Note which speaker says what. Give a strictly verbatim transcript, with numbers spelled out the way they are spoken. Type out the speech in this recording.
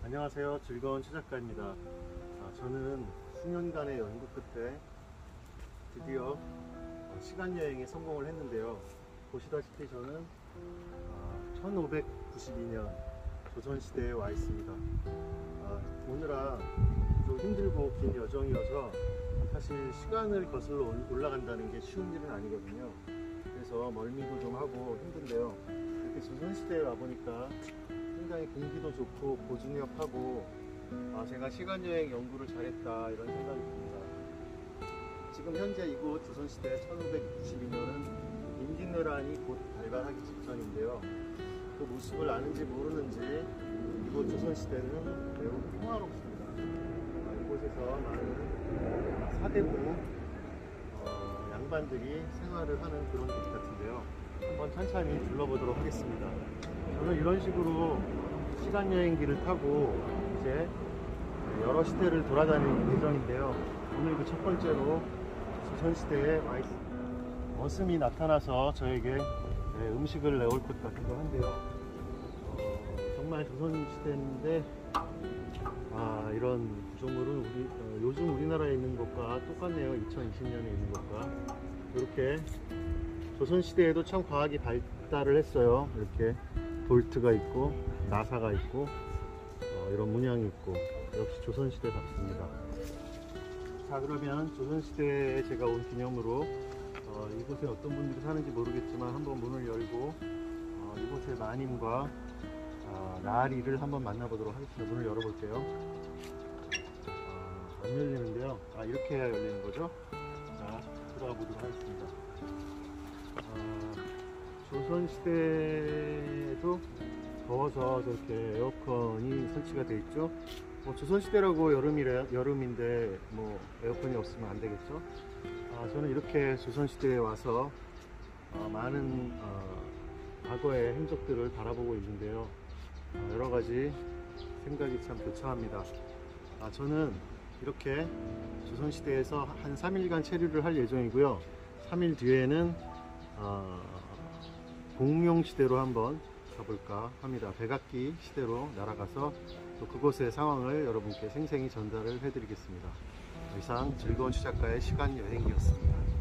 Speaker 1: 안녕하세요. 즐거운 추작가입니다. 아, 저는 수년간의 연구 끝에 드디어 어, 시간여행에 성공을 했는데요. 보시다시피 저는 아, 천오백구십이 년 조선시대에 와 있습니다. 아, 오늘아 좀 힘들고 긴 여정이어서 사실 시간을 거슬러 올라간다는 게 쉬운 일은 아니거든요. 그래서 멀미도 좀 하고 힘든데요. 이렇게 조선시대에 와보니까 굉장히 공기도 좋고 고즈넉하고 아, 제가 시간여행 연구를 잘했다 이런 생각이 듭니다. 지금 현재 이곳 조선시대 천오백구십이 년은 임진왜란이 곧 발발하기 직전인데요. 그 모습을 아는지 모르는지 이곳 조선시대는 매우 평화롭습니다. 아, 이곳에서 많은 사대부 어, 양반들이 생활을 하는 그런 곳 같은데요. 한번 천천히 둘러보도록 하겠습니다. 저는 이런 식으로 시간여행기를 타고 이제 여러 시대를 돌아다니는 예정인데요. 오늘 그 첫 번째로 조선시대에 와 있습니다. 머슴이 나타나서 저에게 음식을 내올 것 같기도 한데요. 어, 정말 조선시대인데 아, 이런 구조물은 우리, 어, 요즘 우리나라에 있는 것과 똑같네요. 이천이십 년에 있는 것과. 이렇게 조선시대에도 참 과학이 발달을 했어요. 이렇게 볼트가 있고 나사가 있고 어, 이런 문양이 있고 역시 조선시대답습니다. 자, 그러면 조선시대에 제가 온 기념으로 어, 이곳에 어떤 분들이 사는지 모르겠지만 한번 문을 열고 어, 이곳의 마님과 어, 나리를 한번 만나보도록 하겠습니다. 문을 열어볼게요. 어, 안 열리는데요. 아, 이렇게 해야 열리는 거죠? 자, 들어가 보도록 하겠습니다. 어, 조선시대에도 더워서 저렇게 에어컨이 설치가 되어 있죠. 뭐 조선시대라고 여름이래, 여름인데 뭐 에어컨이 없으면 안 되겠죠. 아, 저는 이렇게 조선시대에 와서 어, 많은 어, 과거의 행적들을 바라보고 있는데요. 어, 여러 가지 생각이 참 교차합니다. 아, 저는 이렇게 조선시대에서 한 삼 일간 체류를 할 예정이고요. 삼 일 뒤에는 어, 공룡시대로 한번 가볼까 합니다. 백악기 시대로 날아가서 또 그곳의 상황을 여러분께 생생히 전달을 해드리겠습니다. 이상 즐거운 추작가의 시간여행이었습니다.